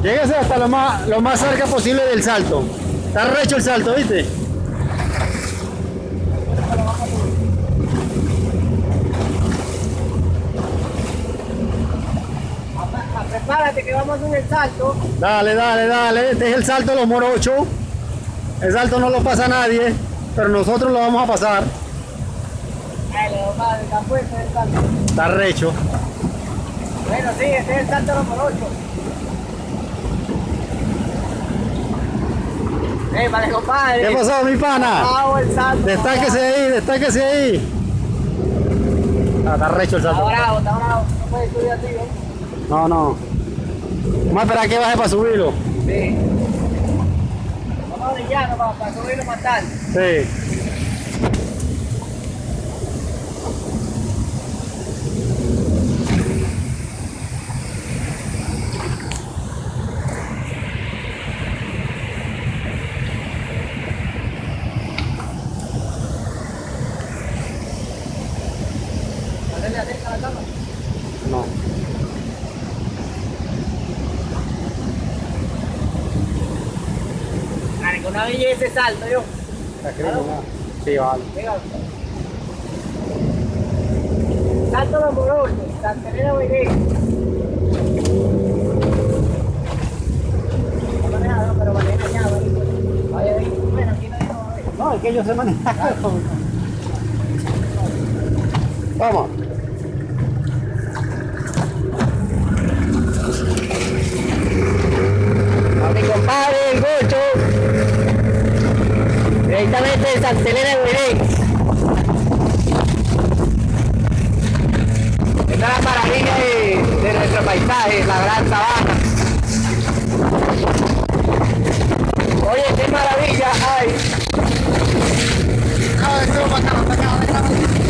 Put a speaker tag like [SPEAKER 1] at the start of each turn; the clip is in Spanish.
[SPEAKER 1] Lléguese hasta lo más cerca posible del salto. Está recho el salto, ¿viste?
[SPEAKER 2] Prepárate que vamos a hacer el salto.
[SPEAKER 1] Dale, dale, dale. Este es el salto de los morochos. El salto no lo pasa nadie, pero nosotros lo vamos a pasar.
[SPEAKER 2] Dale, compadre, está fuerte el salto.
[SPEAKER 1] Está recho.
[SPEAKER 2] Bueno, sí, este es el salto de los morochos. Vale, compadre.
[SPEAKER 1] ¿Qué pasó, mi pana?
[SPEAKER 2] Bravo el salto.
[SPEAKER 1] Destáquese ahí, destáquese ahí. Está recho el salto.
[SPEAKER 2] Está bravo, está bravo. No puedes subir así, ¿eh?
[SPEAKER 1] No, no. Vamos a esperar a que baje para subirlo.
[SPEAKER 2] Sí. Vamos a brillarnos para subirlo más tarde.
[SPEAKER 1] Sí.
[SPEAKER 2] ¿Le acerca la cámara?
[SPEAKER 1] No.
[SPEAKER 2] Vale, con una belleza ese salto, yo.
[SPEAKER 1] Sí, vale.
[SPEAKER 2] Venga. Salto de los morochos, Santa Elena Bailé. No manejado, pero maneja ya, vaya ahí. Bueno, aquí no hay nada.
[SPEAKER 1] No, es que ellos se manejan. Vamos.
[SPEAKER 2] A mi compadre, el Gocho. Directamente de Santa Elena Bailé. Esta es la maravilla de nuestro paisaje, la gran sabana. Oye, qué maravilla hay. No, eso, para acá, para acá, para acá.